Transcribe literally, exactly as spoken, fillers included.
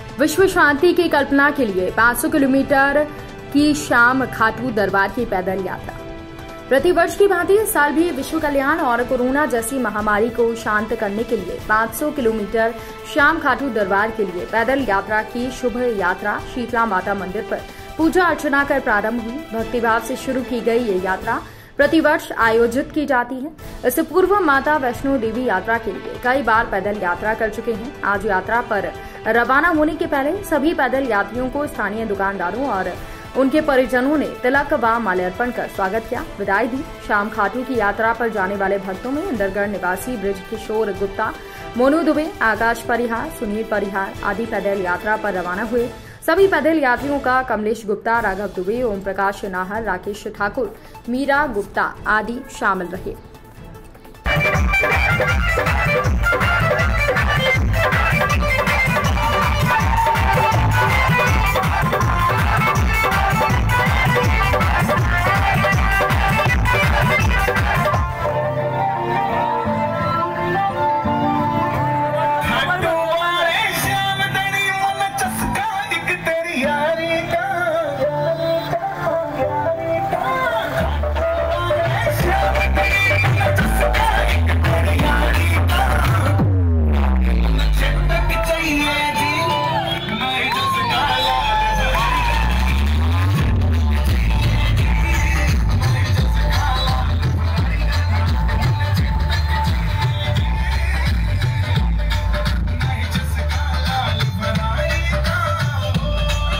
विश्व शांति की कल्पना के लिए पाँच सौ किलोमीटर की शाम खाटू दरबार की पैदल यात्रा। प्रतिवर्ष की भांति इस साल भी विश्व कल्याण और कोरोना जैसी महामारी को शांत करने के लिए पाँच सौ किलोमीटर शाम खाटू दरबार के लिए पैदल यात्रा की शुभ यात्रा शीतला माता मंदिर पर पूजा अर्चना कर प्रारंभ हुई। भक्तिभाव से शुरू की गई ये यात्रा प्रतिवर्ष आयोजित की जाती है। इससे पूर्व माता वैष्णो देवी यात्रा के लिए कई बार पैदल यात्रा कर चुके हैं। आज यात्रा पर रवाना होने के पहले सभी पैदल यात्रियों को स्थानीय दुकानदारों और उनके परिजनों ने तिलक व माल्यार्पण कर स्वागत किया, विदाई दी। शाम खाटू की यात्रा पर जाने वाले भक्तों में इंदरगढ़ निवासी ब्रिज किशोर गुप्ता, मोनू दुबे, आकाश परिहार, सुनील परिहार आदि पैदल यात्रा पर रवाना हुए। सभी पैदल यात्रियों का कमलेश गुप्ता, राघव दुबे, ओम प्रकाश नाहर, राकेश ठाकुर, मीरा गुप्ता आदि शामिल रहे।